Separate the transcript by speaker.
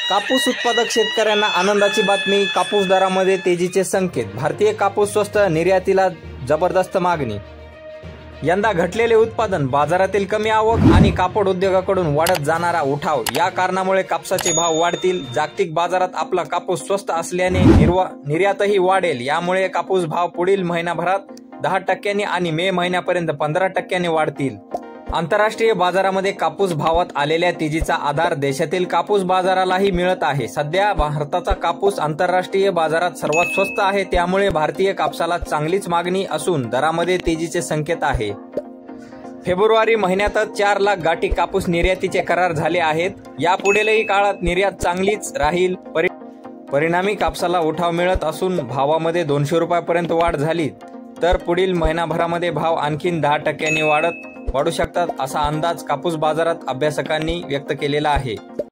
Speaker 1: कापूस उत्पादक शेतकऱ्यांना आनंदाची बातमी, कापूस दरामध्ये तेजीचे संकेत. भारतीय कापूस स्वस्त, निर्यातीला जबरदस्त मागणी. यंदा घटलेले उत्पादन, बाजारातील कमी आवक आणि कापड उद्योगाकडून वाढत जाणारा उठाव या कारणामुळे कापसाचे भाव वाढतील. जागतिक बाजारात आपला कापूस स्वस्त असल्याने निर्यातही वाढेल. यामुळे कापूस भाव पुढील महिनाभरात 10% आणि मे महिन्यापर्यंत 15% वाढतील. आंतरराष्ट्रीय बाजारामध्ये कापूस भावात आलेल्या तेजीचा आधार देशातील कापूस बाजारालाही मिळत आहे. सध्या भारताचा कापूस आंतरराष्ट्रीय बाजारात सर्वात स्वस्त आहे. त्यामुळे भारतीय कापसाला चांगलीच मागणी असून दरामध्ये तेजीचे संकेत आहे. फेब्रुवारी महिन्यातच 4 लाख गाठी कापूस निर्यातीचे करार झाले आहेत. यापुढीलही काळात निर्यात चांगलीच राहील. परिणामी कापसाला उठाव मिळत असून भावामध्ये 200 रुपयापर्यंत वाढ झाली तर पुढील महिनाभरामध्ये भाव आणखीन 10% वाढू शकतात, असा अंदाज कापूस बाजारात अभ्यासकांनी व्यक्त केलेला आहे.